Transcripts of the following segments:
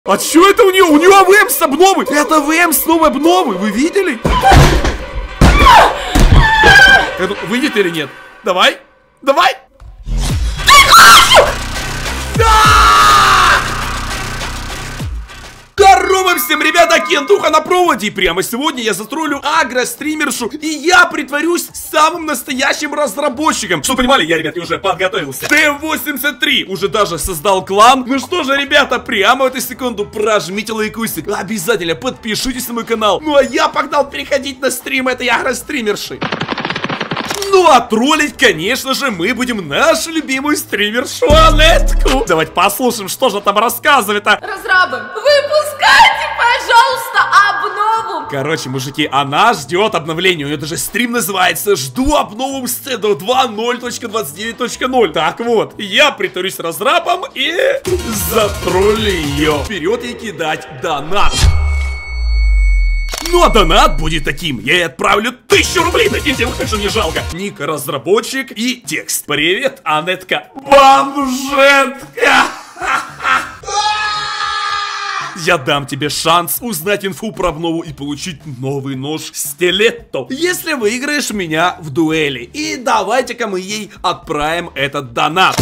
А что это у нее? У нее АВМ с обновы! Это АВМ с новой обновы, вы видели? Выйдет или нет? Давай! Давай! Здорово всем, ребята, Кентуха на проводе. И прямо сегодня я затроллю агро-стримершу, и я притворюсь самым настоящим разработчиком. Что понимали, я, ребят, уже подготовился. Т-83 уже даже создал клан. Ну что же, ребята, прямо в эту секунду прожмите лайкусик. Обязательно подпишитесь на мой канал. Ну а я погнал переходить на стрим этой агро-стримерши. Ну а троллить, конечно же, мы будем нашу любимую стримершу Анетку. Давайте послушаем, что же там рассказывает-то. Разрабы, выпускайте, пожалуйста, обнову. Короче, мужики, она ждет обновления. У нее даже стрим называется «Жду обнову Мстеду 2.0.29.0». Так вот, я притворюсь разрабом и затроллю ее. Вперед ей кидать донат. Ну а донат будет таким. Я ей отправлю 1000 рублей, накиньте, вы хоть не жалко. Ник разработчик и текст. Привет, Анетка. Бомжетка. Я дам тебе шанс узнать инфу про обнову и получить новый нож стилетто, если выиграешь меня в дуэли. И давайте-ка мы ей отправим этот донат.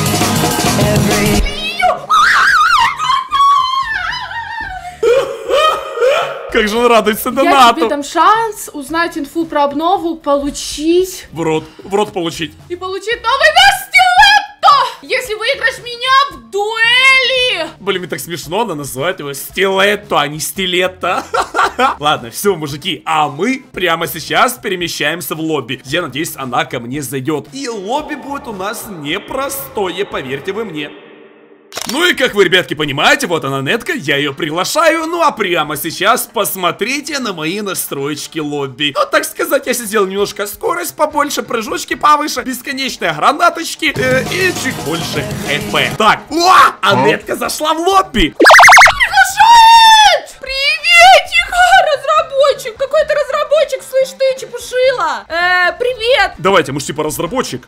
Как же он радуется донату. Я тебе дам шанс узнать инфу про обнову, получить... В рот получить. И получить новый нож стилетто, если выиграешь меня в дуэли. Блин, мне так смешно, она называет его стилетто, а не стилетто. Ладно, все, мужики, а мы прямо сейчас перемещаемся в лобби. Я надеюсь, она ко мне зайдет. И лобби будет у нас непростое, поверьте вы мне. Ну и как вы, ребятки, понимаете, вот она Нетка, я ее приглашаю. Ну а прямо сейчас посмотрите на мои настроечки лобби. Ну, так сказать, я сделал немножко скорость побольше, прыжочки повыше, бесконечные гранаточки и чуть больше хп. Так, а Нетка зашла в лобби. Приглашает! Приветик, разработчик! Какой-то разработчик, слышь ты, чепушила! Привет! Давайте, может, типа разработчик?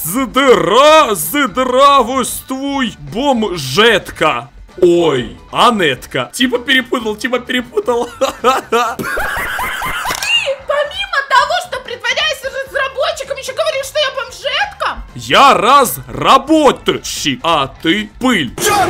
Здравствуй, бомжетка! Ой, Анетка. Типа перепутал. Ты, помимо того, что притворяешься разработчиком, еще говоришь, что я бомжетка? Я разработчик, а ты пыль.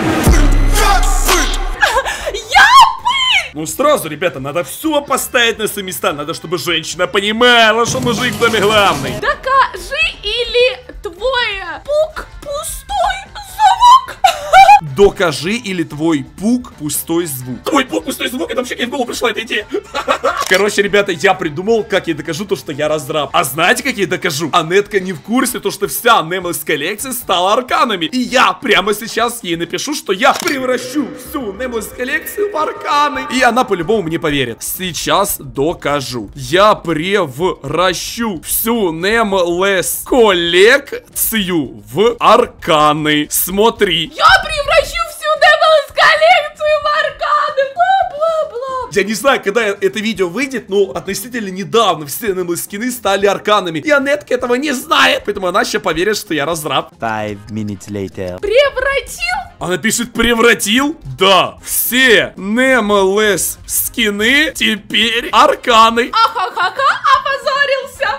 Ну сразу, ребята, надо все поставить на свои места. Надо, чтобы женщина понимала, что мужик в доме главный. Докажи, или твой пук пустой звук. Докажи, или твой пук пустой звук. Твой пук пустой звук, это вообще как в голову пришла эта идея. Короче, ребята, я придумал, как я докажу то, что я разраб. А знаете, как я докажу? Анетка не в курсе, то, что вся Немлес коллекция стала арканами. И я прямо сейчас ей напишу, что я превращу всю Немлес коллекцию в арканы. И она по-любому мне поверит. Сейчас докажу. Я превращу всю Немлес коллекцию в арканы. Смотри. Я превращу всю Немлес коллекцию в арканы. Бла-бла-бла. Я не знаю, когда это видео выйдет, но относительно недавно все Немлес скины стали арканами. И Анетка этого не знает. Поэтому она сейчас поверит, что я разраб. 5 minutes later. Превратил? Она пишет, превратил? Да. Все Немлес скины теперь арканы. Ахахаха, опозорился.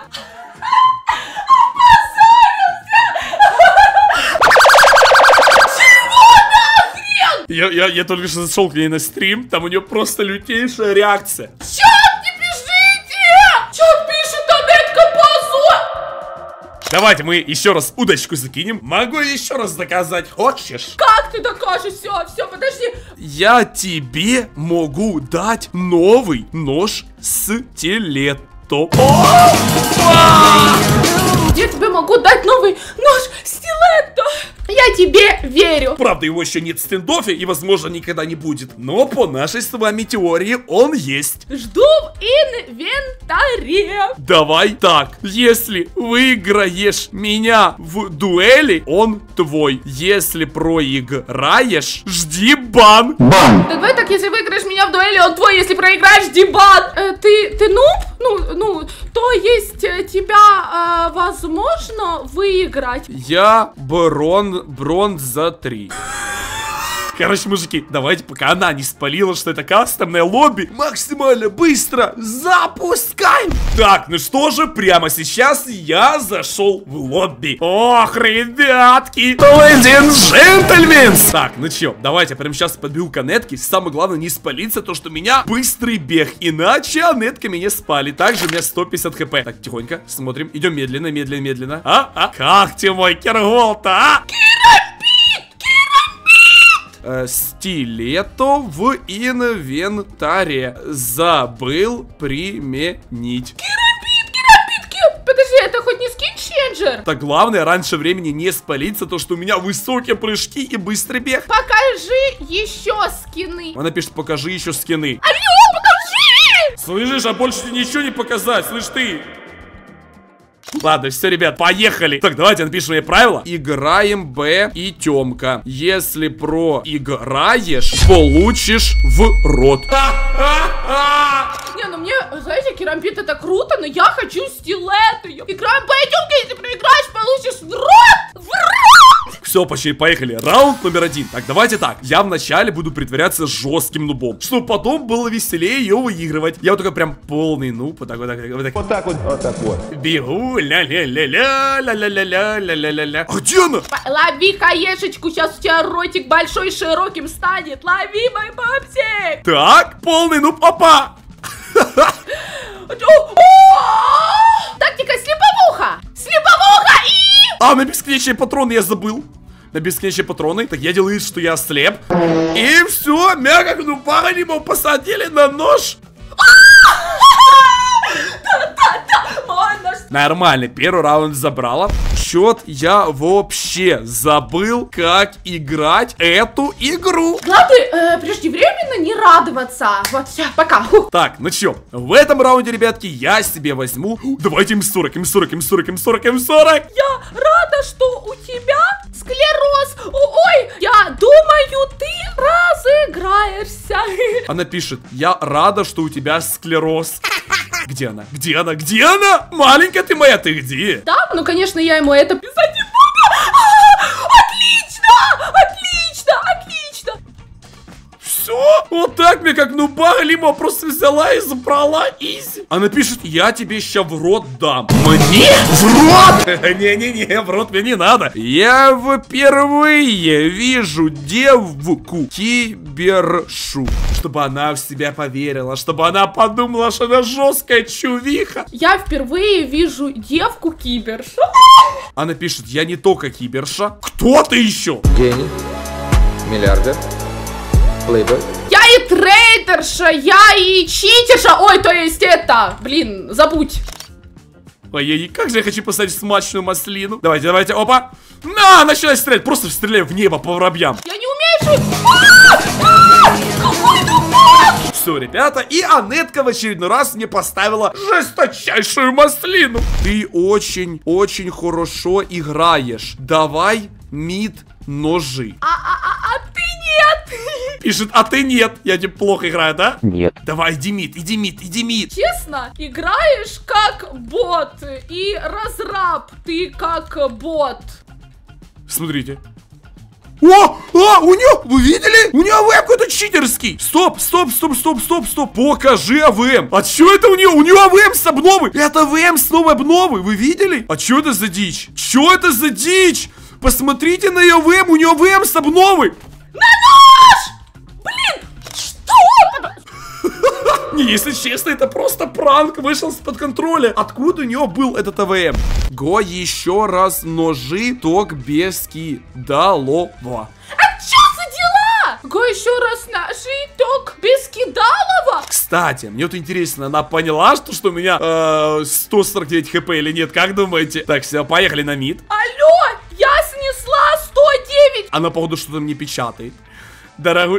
Я только что зашел к ней на стрим, там у нее просто лютейшая реакция. Чат, не пишите! Чат пишет, Анетка, позор! Давайте мы еще раз удочку закинем. Могу еще раз доказать, хочешь? Как ты докажешь? Все, подожди. Я тебе могу дать новый нож стилетто. Я тебе могу дать новый нож стилетто. Я тебе верю. Правда, его еще нет в стендофе и, возможно, никогда не будет. Но по нашей с вами теории он есть. Жду в инвентаре. Давай так. Если выиграешь меня в дуэли, он твой. Если проиграешь, жди бан. Давай так, если выиграешь меня в дуэли, он твой. Если проиграешь, жди бан. Ты нуб? Ну, то есть тебя возможно выиграть? Я бронза 3. Короче, мужики, давайте, пока она не спалила, что это кастомное лобби, максимально быстро запускаем. Так, ну что же, прямо сейчас я зашел в лобби. Ох, ребятки, ladies and gentlemen. Так, ну чё, давайте прямо сейчас подбегу к Анетке. Самое главное не спалиться, то что у меня быстрый бег, иначе Анетка меня спалит. Также у меня 150 хп. Так, тихонько, смотрим, идем медленно, медленно, медленно. Как тебе мой Киргол-то, а? Стилето в инвентаре. Забыл применить. Подожди, это хоть не скин-ченджер? Так главное, раньше времени не спалиться, то что у меня высокие прыжки и быстрый бег. Покажи еще скины. Она пишет, покажи еще скины. Алло, покажи! Слышишь, а больше ничего не показать, слышь ты. Ладно, все, ребят, поехали. Так, давайте напишем ей правила. Играем Б и Тёмка. Если проиграешь, получишь в рот. Не, ну мне, знаете, керамбит это круто, но я хочу стилет ее. Играем Б и Тёмка, если проиграешь, получишь в рот! В рот! Все, почти поехали. Раунд номер 1. Так, давайте так. Я вначале буду притворяться жестким нубом, чтобы потом было веселее ее выигрывать. Я вот такой прям полный нуб. Вот так вот. Вот так вот. Бегу, ля-ля-ля-ля, ля-ля-ля-ля-ля-ля-ля. А где она? Лови хаешечку, сейчас у тебя ротик большой широким станет. Лови, мой папсик. Так, полный нуб, опа. Тактика слеповуха. Слеповуха и... А, на бесконечные патроны я забыл. На бесконечные патроны. Так я делаю вид, что я слеп. И все, меня как нуба аниме посадили на нож. Нормально, первый раунд забрала. Счет я вообще забыл, как играть эту игру. Главное, преждевременно не радоваться. Вот, все, пока. Так, ну чё, в этом раунде, ребятки, я себе возьму. Давайте М40, М40, М40, М40, М40. Я рада, что у тебя склероз. Ой, я думаю, ты разыграешься. Она пишет, я рада, что у тебя склероз. Где она? Где она? Где она? Маленькая ты моя, ты где? Да, ну конечно, я ему это писать не буду. Отлично! Отлично! Отлично! Все? Вот так мне как нуба Лима просто взяла и забрала изи. Она пишет, я тебе сейчас в рот дам. Мне? В рот? Не-не-не, в рот мне не надо. Я впервые вижу девку кибершу. Чтобы она в себя поверила, чтобы она подумала, что она жесткая чувиха. Я впервые вижу девку кибершу. Она пишет, я не только киберша. Кто ты еще? Гений, миллиардер, плейбой. Я и трейдерша, я и читерша. Ой, то есть это, блин, забудь. Ой, как же я хочу поставить смачную маслину. Давайте, давайте, опа. На, начинай стрелять, просто стреляю в небо по воробьям. Я не умею шутить. Какой тупак! Все, ребята, и Анетка в очередной раз мне поставила жесточайшую маслину. Ты очень хорошо играешь. Давай мид-ножи. А ты нет. Пишет, а ты нет. Я тебе плохо играю, да? Нет. Давай, иди мид, иди мид, иди мид. Честно, играешь как бот и разраб, ты как бот. Смотрите. О, у нее, вы видели? У нее АВМ какой-то читерский. Стоп. Покажи АВМ. А что это у нее? У нее АВМ с обновы. Это АВМ с новой обновы. Вы видели? А что это за дичь? Что это за дичь? Посмотрите на ее АВМ. У нее АВМ с обновы. На нож! Блин, что? Не, если честно, это просто пранк. Вышел из-под контроля. Откуда у нее был этот АВМ? Го еще раз ножи, ток без кидалова. А чё за дела? Го еще раз ножи, ток без кидалова. Кстати, мне вот интересно, она поняла, что у меня 149 хп или нет? Как думаете? Так, все, поехали на мид. Алло, я снесла 109. Она, походу, что-то мне печатает. Дорогой...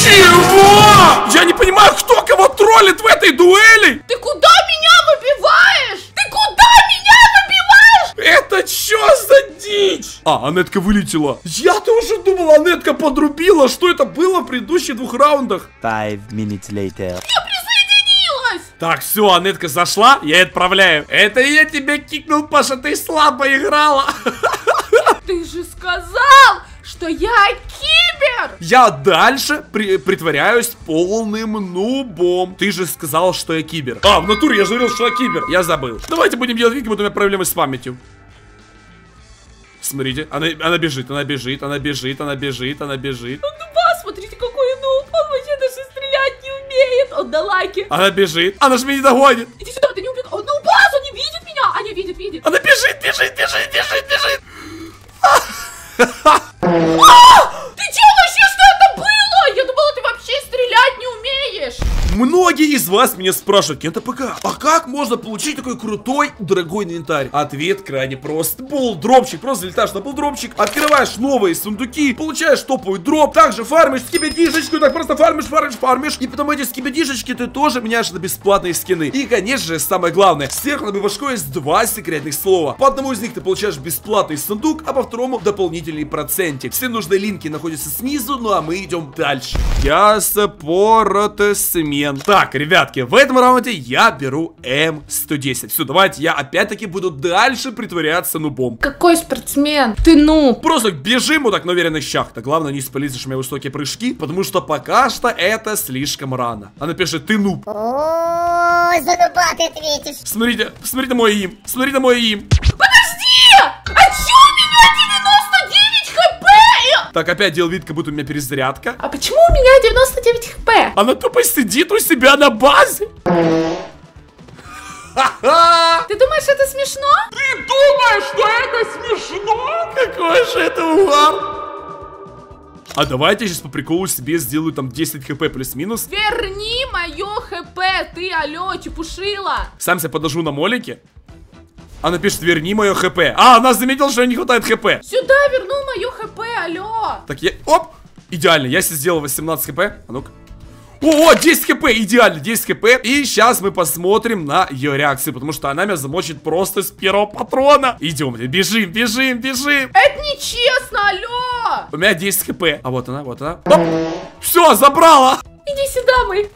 Чего? Я не понимаю, кто кого троллит в этой дуэли. Ты куда меня выбиваешь? Ты куда меня выбиваешь? Это что за дичь? А, Анетка вылетела. Я-то уже думал, Анетка подрубила. Что это было в предыдущих 2 раундах? 5 minutes later. Я присоединилась. Так, все, Анетка зашла, я отправляю. Это я тебя кикнул, Паша, ты слабо играла. Ты же сказал, что я кибер. теперь? Я дальше притворяюсь полным нубом. Ты же сказал, что я кибер. А, в натуре я же говорил, что я кибер. Я забыл. Давайте будем делать вид, как будто у меня проблемы с памятью. Смотрите, она бежит, она бежит, она бежит, она бежит, она бежит. Он нуба, смотрите, какой нуб. Он вообще даже стрелять не умеет. Он на лаке. Она бежит. Она же меня не догонит. Иди сюда, ты не убегаешь. Он нубас, он не видит меня. А, не видит, видит. Она бежит, бежит, бежит, бежит, бежит. Ты делаешь, что это было? Я думала, ты вообще стрелять не умеешь. Многие из вас меня спрашивают, Кента ПК, а как можно получить такой крутой, дорогой инвентарь? Ответ крайне прост. Булдропчик, просто залетаешь на булдропчик, открываешь новые сундуки, получаешь топовый дроп, также фармишь скибидишечку, так просто фармишь, и потом эти скибидишечки ты тоже меняешь на бесплатные скины. И, конечно же, самое главное, сверху на башкой есть 2 секретных слова. По одному из них ты получаешь бесплатный сундук, а по второму дополнительный процентик. Все нужные линки находятся снизу, ну а мы идем дальше. Я спортсмен. Так, ребятки, в этом раунде я беру М110. Все, давайте я опять-таки буду дальше притворяться нубом. Какой спортсмен? Ты нуб. Просто бежим вот так на уверенных щах. Так, главное не спалиться, что у меня высокие прыжки, потому что пока что это слишком рано. Она пишет, ты нуб. О, за нуба ты ответишь. Смотрите, смотрите мой им. Смотрите на мой им. Подожди! А чё у меня 99 хп? Так, опять делал вид, как будто у меня перезарядка. А почему у меня 99 хп? Она тупо сидит у себя на базе. Ты думаешь, это смешно? Ты думаешь, что это смешно? Какой же это угар? А давайте я сейчас по приколу себе сделаю там 10 хп плюс-минус. Верни мое хп, ты, алло, чепушила. Сам себя подожду на молике. Она пишет, верни мое хп. А, она заметила, что не хватает хп. Сюда вернул мое хп, алло. Так, я... Оп! Идеально, я себе сделал 18 хп. А ну-ка. О, 10 хп, идеально, 10 хп. И сейчас мы посмотрим на ее реакцию, потому что она меня замочит просто с первого патрона. Идем, бежим, бежим, бежим. Это нечестно, алло. У меня 10 хп. А вот она, вот она. Оп! Все, забрала. Иди сюда, мой.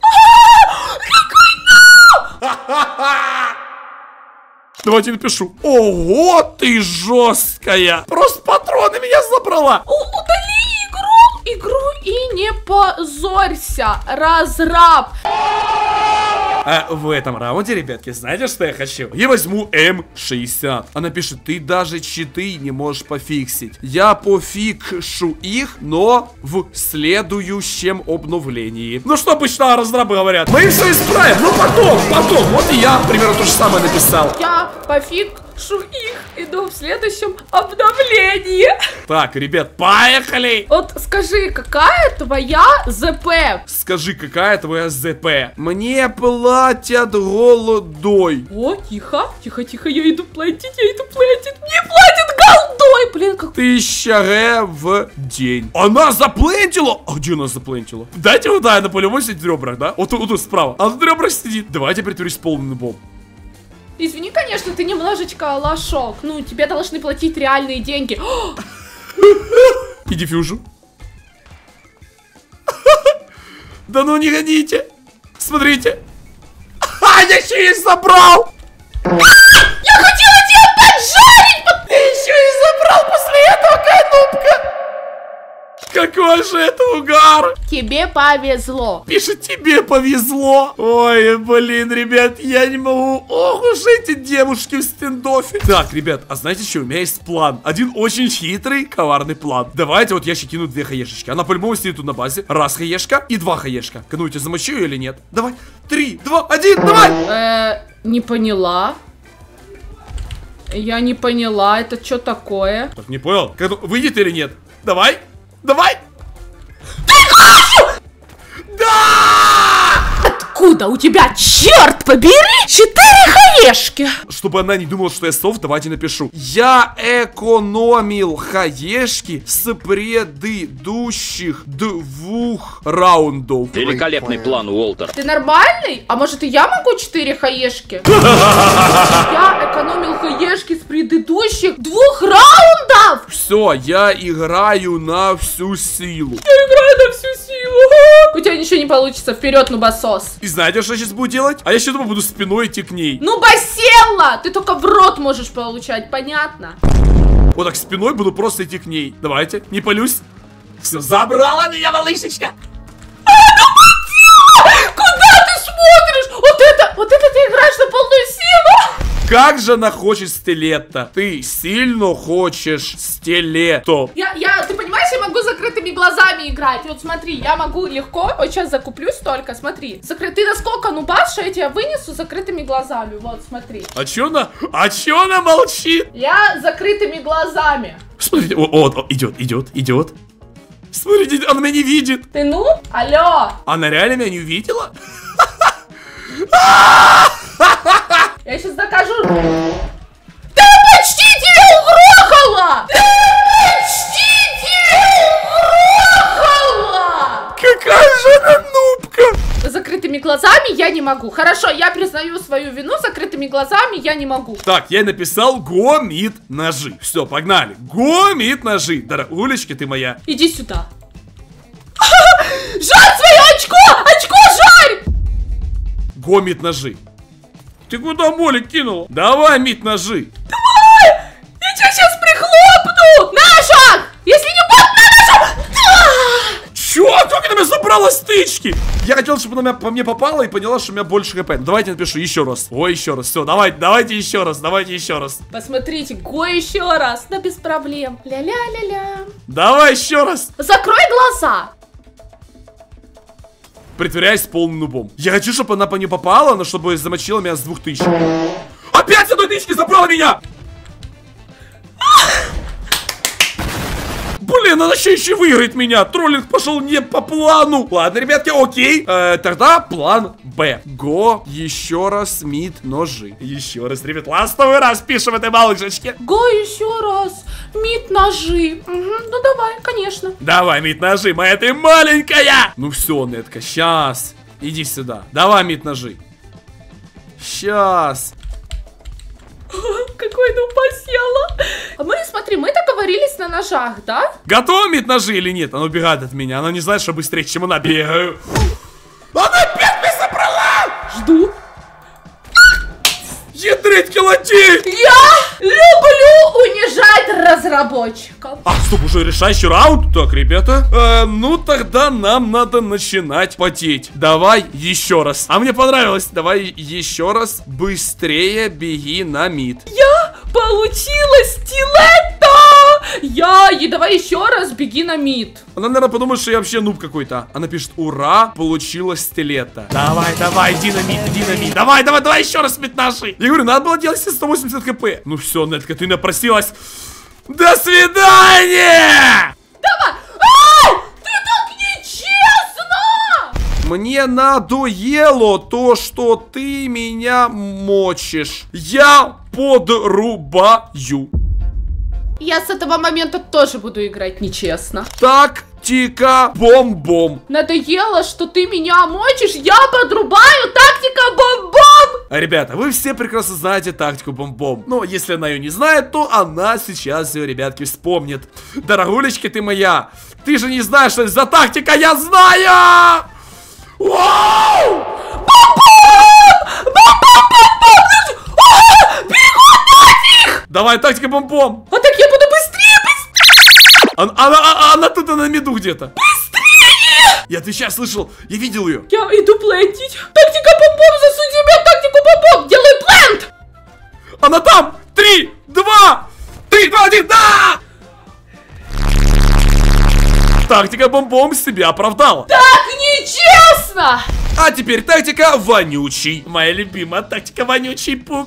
Давайте напишу. Ого, ты жесткая. Просто патроны меня забрала. Удали игру и не позорься, разраб. А в этом раунде, ребятки, знаете, что я хочу? Я возьму М60. Она пишет, ты даже читы не можешь пофиксить. Я пофикшу их, но в следующем обновлении. Ну что обычно разрабы говорят? Мы все исправим, ну потом. Вот и я, к примеру, то же самое написал. Я пофикшу их, иду в следующем обновлении. Так, ребят, поехали. Вот скажи, какая твоя ЗП? Скажи, какая твоя ЗП? Мне платят голодой. О, тихо, тихо, я иду платить. Мне платят голдой, блин, как... 1000 ре в день. Она заплентила? А где она заплентила? Дайте вот, да, она по-любому сидит в ребрах, да? Вот тут справа. Она в ребрах сидит. Давайте притворюсь полным нубом. Извини, конечно, ты немножечко лошок. Ну, тебе должны платить реальные деньги. И диффюжу. Да ну не гоните. Смотрите. Я еще и забрал. Я хотела тебя поджарить! Ты еще и забрал после этого, конопка. Какой же это угар. Тебе повезло. Пишет, тебе повезло. Ой, блин, ребят, я не могу. Ох уж эти девушки в стендофе. Так, ребят, а знаете что? У меня есть план. Один очень хитрый, коварный план. Давайте вот я еще кину 2 хаешечки. Она по-любому сидит тут на базе. 1 хаешка и 2 хаешка. Ну, я тебя замочу или нет? Давай. 3, 2, 1, давай. Не поняла. Я не поняла, это что такое? Так, не понял. Выйдет или нет? Давай. Давай. Да! Откуда у тебя, черт побери, 4 хаешки? Чтобы она не думала, что я софт, давайте напишу. Я экономил хаешки с предыдущих 2 раундов. Великолепный план, Уолтер. Ты нормальный? А может и я могу 4 хаешки? Я экономил хаешки с предыдущих 2 раундов! Все, я играю на всю силу. Я играю на всю силу. У тебя ничего не получится, вперед, нубасос. И знаете, что я сейчас буду делать? А я еще думаю, буду спиной идти к ней. Нубаселла! Ты только в рот можешь получать, понятно? Вот так спиной буду просто идти к ней. Давайте, не палюсь. Все, забрала меня малышечка. Куда ты смотришь? Вот это ты играешь на полную силу? Как же она хочет стилета? Ты сильно хочешь стилето. Ты понимаешь, я могу закрытыми глазами играть. Вот смотри, я могу легко, вот сейчас закуплюсь только, смотри. Ты насколько нубас, что я тебя вынесу закрытыми глазами, вот смотри. А чё она молчит? Я закрытыми глазами. Смотрите, вот, идет. Смотрите, она меня не видит. Ты ну? Алло. Она реально меня не увидела? Я сейчас докажу. Да почти тебя угрохала! Какая же она нубка! Закрытыми глазами я не могу. Хорошо, я признаю свою вину, закрытыми глазами я не могу. Так, я написал гомит ножи. Все, погнали. Гомит ножи. Дорогулечка ты моя. Иди сюда. Жарь свое очко! Очко жарь! Гомит ножи. Ты куда молик кинула? Давай, мит ножи. Давай! Я тебя сейчас прихлопну! На шаг! Если не будет, на шаг! Чё? Как она меня забрала стычки? Я хотел, чтобы она по мне попала и поняла, что у меня больше хп. Давайте напишу еще раз. Ой, еще раз. Все, давайте еще раз. Посмотрите, го еще раз. Да без проблем. Ля-ля-ля-ля. Давай еще раз. Закрой глаза. Притворяясь полным нубом. Я хочу, чтобы она по ней попала, но чтобы замочила меня с 2000. Опять с 1000 забрала меня! Блин, она еще выиграет меня. Троллинг пошел не по плану. Ладно, ребятки, окей. Тогда план Б. Го, еще раз, мид, ножи. Еще раз, ребят, ластовый раз пишем этой малышечке. Го еще раз. Мид, ножи. Угу, ну давай, конечно. Давай, мид, ножи, моя ты маленькая. Ну все, Нетка, сейчас. Иди сюда. Давай, мид, ножи. Сейчас. Какой ну посела. А мы, смотри, мы договорились на ножах, да? Готова мид ножи или нет? Она убегает от меня. Она не знает, что быстрее, чем она бегаю. Она опять меня забрала! Жду. Ядрить колотить! Я люблю унижать разработчиков. А, стоп, уже решающий раунд? Так, ребята, ну тогда нам надо начинать потеть. Давай еще раз. А мне понравилось. Давай еще раз. Быстрее беги на мид. Я получила стилетто! И давай еще раз беги на мид. Она, наверное, подумает, что я вообще нуб какой-то. Она пишет: ура, получила стилета. Давай, иди на мид. Давай, еще раз мид наши. Я говорю, надо было делать 180 хп. Ну все, Нетка, ты напросилась. До свидания! Давай! Ай! Ты так нечестно! Мне надоело то, что ты меня мочишь. Я подрубаю. Я с этого момента тоже буду играть нечестно. Тактика бом-бом. Надоело, что ты меня мочишь, я подрубаю. Тактика бом-бом. Ребята, вы все прекрасно знаете тактику бом-бом. Но если она ее не знает, то она сейчас ее, ребятки, вспомнит. Дорогулечка ты моя, ты же не знаешь, что это за тактика, я знаю! Вау! Бом-бом! Бегу нафиг! Давай, тактика бом-бом. А так я буду быстрее! Она тут на меду где-то. Быстрее! Я ты сейчас слышал, я видел ее. Я иду плентить. Тактика бом-бом, засуди меня, тактику бом-бом. Делай плент! Она там! 3, 2, 1, да! Тактика бом-бом себя оправдала. Так нечестно! А теперь тактика вонючий. Моя любимая тактика вонючий пук.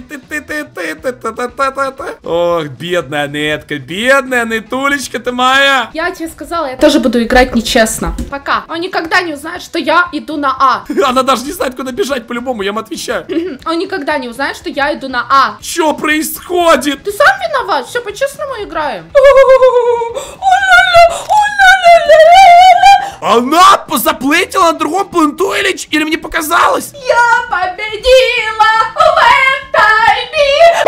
Ох, бедная Нетка, бедная Нетулечка ты моя. Я тебе сказала, я тоже буду играть нечестно. Пока. Он никогда не узнает, что я иду на А. Она даже не знает, куда бежать по-любому, я вам отвечаю. Он никогда не узнает, что я иду на А. Что происходит? Ты сам виноват, все по-честному играем. Она заплетила на другом пленту или мне показалось? Я победила в этой игре.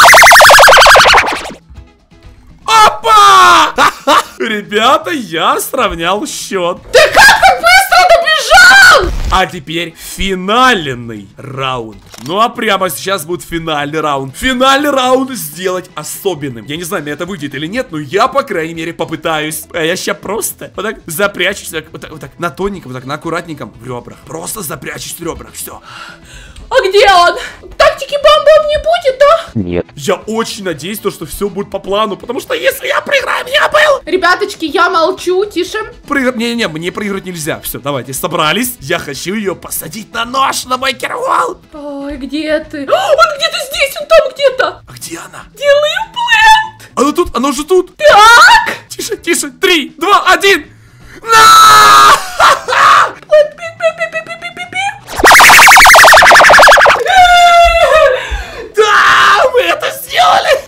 Опа! Ребята, я сравнял счет. Ты как так быстро добежал? А теперь финальный раунд. Ну а прямо сейчас будет финальный раунд. Финальный раунд сделать особенным. Я не знаю, мне это выйдет или нет, но я, по крайней мере, попытаюсь. А я сейчас просто вот так запрячусь, вот так на тоненьком, вот так на аккуратненьком в ребрах. Просто запрячусь в ребрах, все. А где он? Тактики бомбом не будет, да? Нет. Я очень надеюсь, что все будет по плану, потому что если я проиграю, меня был. Ребяточки, я молчу, тише. Не-не-не, мне проиграть нельзя. Все, давайте, собрались. Я хочу ее посадить на нож, на мой кервал. Ой, где ты? О, он где-то здесь, он там где-то. А где она? Делаю плент. Она тут, она уже тут. Так. Тише, тише. 3, 2, 1. Да, мы это сделали.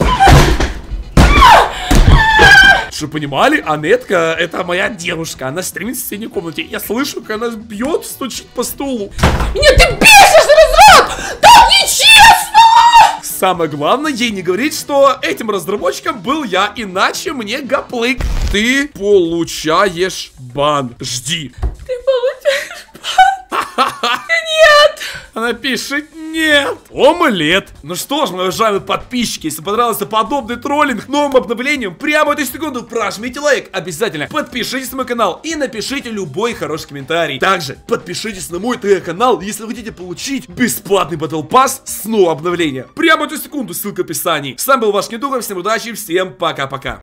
Чтобы понимали, Анетка это моя девушка. Она стримит в соседней комнате. Я слышу, как она бьет, стучит по стулу. Меня ты бесишь, разраб! Так нечестно! Самое главное, ей не говорить, что этим разработчиком был я, иначе мне гаплык. Ты получаешь бан. Жди. Ты получаешь бан? Нет! Она пишет нет. Омлет. Ну что ж, мои уважаемые подписчики, если понравился подобный троллинг новым обновлением, прямо в эту секунду прожмите лайк. Обязательно подпишитесь на мой канал и напишите любой хороший комментарий. Также подпишитесь на мой ТГ-канал, если вы хотите получить бесплатный Battle Pass с нового обновления. Прямо в эту секунду, ссылка в описании. С вами был ваш Недуга, всем удачи, всем пока-пока.